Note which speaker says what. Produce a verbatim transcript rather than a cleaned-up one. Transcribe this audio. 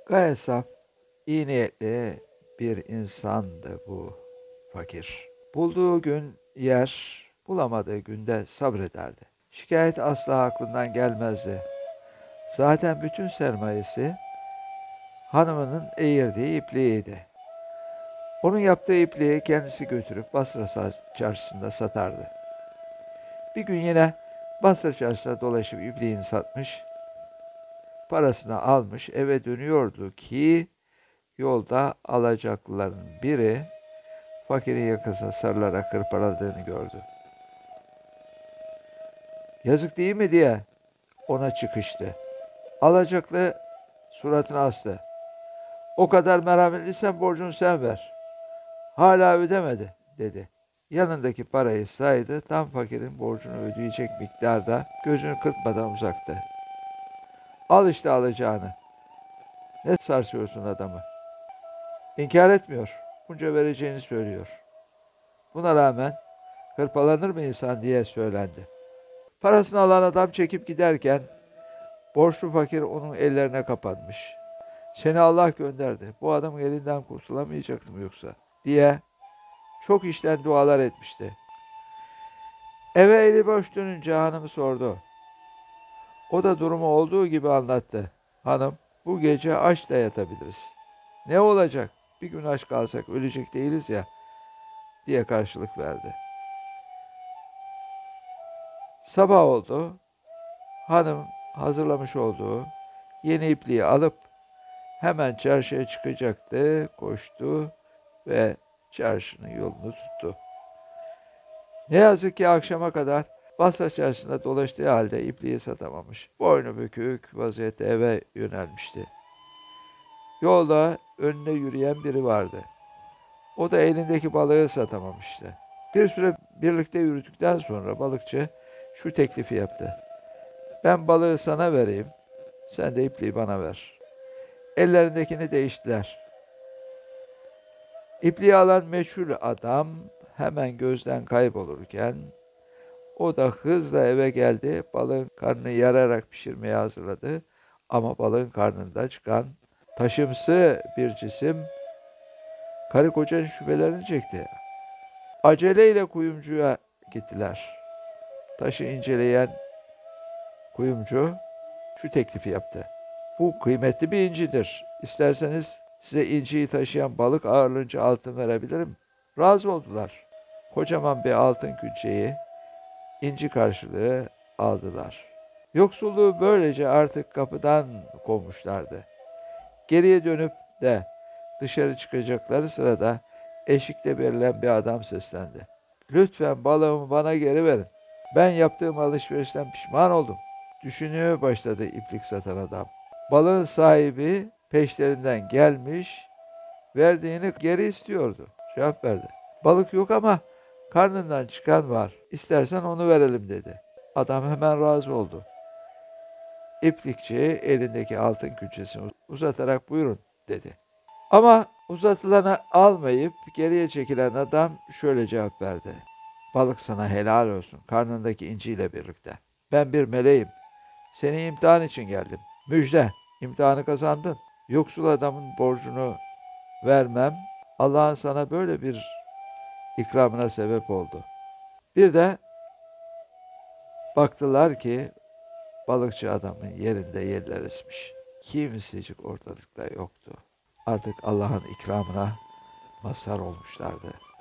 Speaker 1: Gayet saf, iyi niyetli bir insandı bu fakir. Bulduğu gün yer, bulamadığı günde sabrederdi. Şikayet asla aklından gelmezdi. Zaten bütün sermayesi hanımının eğirdiği ipliğiydi. Onun yaptığı ipliği kendisi götürüp Basra çarşısında satardı. Bir gün yine Basra çarşısına dolaşıp ipliğini satmış, parasını almış eve dönüyordu ki yolda alacaklıların biri fakirin yakasına sarılarak hırpaladığını gördü. Yazık değil mi diye ona çıkıştı. Alacaklı suratını astı. O kadar merhametliysen borcunu sen ver. Hala ödemedi dedi. Yanındaki parayı saydı. Tam fakirin borcunu ödeyecek miktarda gözünü kırpmadan uzaktı. Al işte alacağını. Ne sarsıyorsun adamı? İnkar etmiyor. Bunca vereceğini söylüyor. Buna rağmen hırpalanır mı insan diye söylendi. Parasını alan adam çekip giderken borçlu fakir onun ellerine kapanmış. Seni Allah gönderdi. Bu adamın elinden kurtulamayacaktım yoksa diye çok içten dualar etmişti. Eve eli boş dönünce hanımı sordu. O da durumu olduğu gibi anlattı. Hanım, bu gece aç da yatabiliriz. Ne olacak? Bir gün aç kalsak ölecek değiliz ya diye karşılık verdi. Sabah oldu. Hanım hazırlamış olduğu yeni ipliği alıp hemen çarşıya çıkacaktı, koştu ve çarşının yolunu tuttu. Ne yazık ki akşama kadar Basra çarşısında dolaştığı halde ipliği satamamış. Boynu bükük vaziyette eve yönelmişti. Yolda önüne yürüyen biri vardı. O da elindeki balığı satamamıştı. Bir süre birlikte yürüdükten sonra balıkçı şu teklifi yaptı. Ben balığı sana vereyim, sen de ipliği bana ver. Ellerindekini değiştiler. İpliği alan meçhul adam hemen gözden kaybolurken o da hızla eve geldi, balığın karnını yararak pişirmeye hazırladı. Ama balığın karnında çıkan taşımsı bir cisim karı kocanın şüphelerini çekti. Aceleyle kuyumcuya gittiler. Taşı inceleyen kuyumcu şu teklifi yaptı. Bu kıymetli bir incidir. İsterseniz size inciyi taşıyan balık ağırlığınca altın verebilirim. Razı oldular. Kocaman bir altın külçeyi inci karşılığı aldılar. Yoksulluğu böylece artık kapıdan kovmuşlardı. Geriye dönüp de dışarı çıkacakları sırada eşikte verilen bir adam seslendi. Lütfen balığımı bana geri verin. Ben yaptığım alışverişten pişman oldum. Düşünmeye başladı iplik satan adam. Balığın sahibi peşlerinden gelmiş, verdiğini geri istiyordu. Cevap verdi. Balık yok ama karnından çıkan var. İstersen onu verelim dedi. Adam hemen razı oldu. İplikçi elindeki altın külçesini uzatarak buyurun dedi. Ama uzatılanı almayıp geriye çekilen adam şöyle cevap verdi. Balık sana helal olsun karnındaki inciyle birlikte. Ben bir meleğim. Seni imtihan için geldim. Müjde, imtihanı kazandın. Yoksul adamın borcunu vermem, Allah'ın sana böyle bir ikramına sebep oldu. Bir de baktılar ki balıkçı adamın yerinde yerler esmiş. Kimsecik ortalıkta yoktu. Artık Allah'ın ikramına mazhar olmuşlardı.